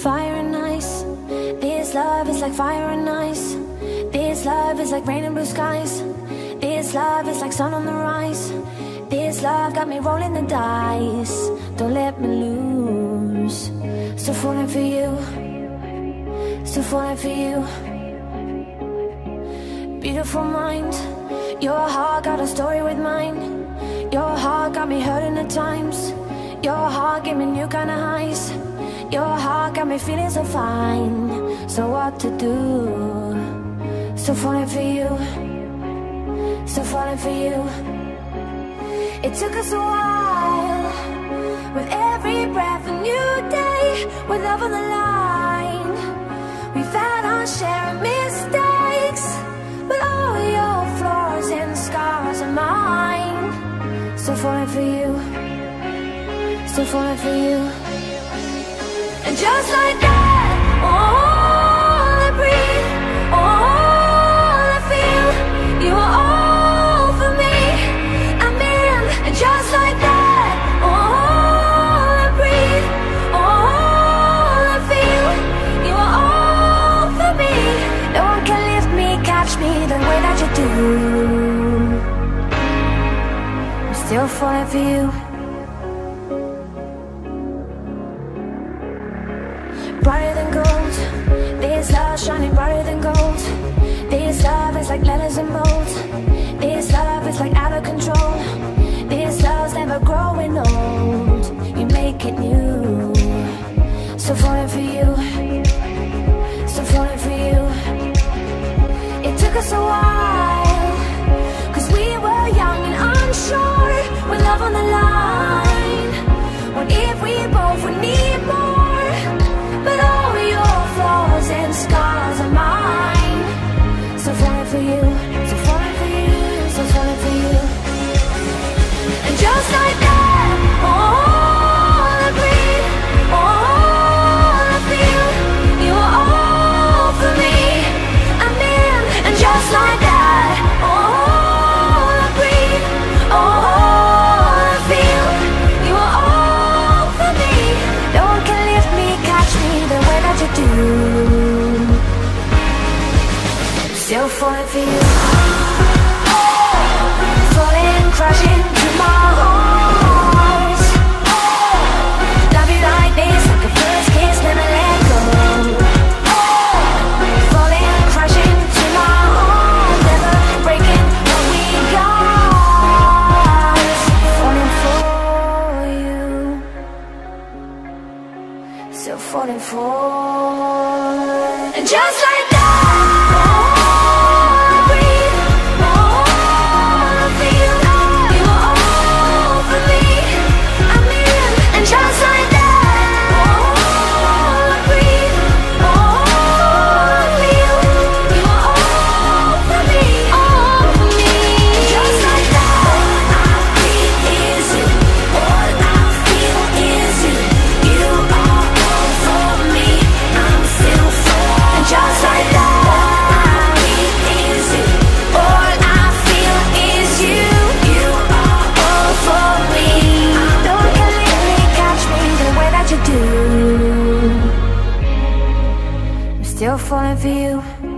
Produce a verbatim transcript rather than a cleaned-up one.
fire and ice. This love is like fire and ice. This love is like rain and blue skies. This love is like sun on the rise. This love got me rolling the dice. Don't let me lose. Still falling for you. Still falling for you. Beautiful mind. Your heart got a story with mine. Your heart got me hurting at times. Your heart gave me new kind of highs. Your heart got me feeling so fine. So what to do? Still falling for you. Still falling for you. It took us a while. With every breath a new day. With love on the line. We've had our share of mistakes. But all your flaws and scars are mine. Still falling for you. Still falling for you. And just like that, all I breathe, all I feel, you are all for me. I'm in. And just like that, all I breathe, all I feel, you are all for me. No one can lift me, catch me the way that you do. I'm still falling for you. Brighter than gold. This love shining brighter than gold. This love is like letters in bold. This love is like out of control. This love's never growing old. You make it new. Still falling for you. Still falling for you. It took us a while, cause we were young and unsure. With love on the line. What if we both would need more? But all your flaws and scars are mine. Still falling for you. Still falling for you. Still falling for you. And just like that, all I breathe, all I feel, you are all for me. I'm in. And just like that, all I breathe, all I feel, you are all for me. No one can lift me, catch me the way that you do. Still falling for you. Falling, crashing to my arms. Love you like this, like a first kiss, never let go. Falling, crashing to my arms, never breaking what we got. Falling for you. Still falling for. And just like that, all I breathe, all I feel, you are all for me. I'm in. And just like that, all I breathe, all I feel, you are all for me, all for me. And just like that, all I breathe is you, all I feel is you. You are all for me. I'm still falling. And just like that, all I breathe is you, all I feel is you. You are all for me. No one can let me, catch me the way that you do. I'm still falling for you.